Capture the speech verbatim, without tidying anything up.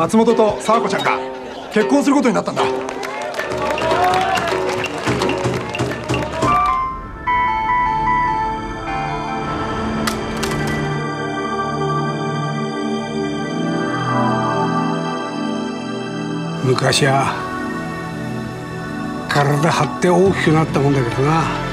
松本と沢子ちゃんが結婚することになったんだ。 昔は体張って大きくなったもんだけどな。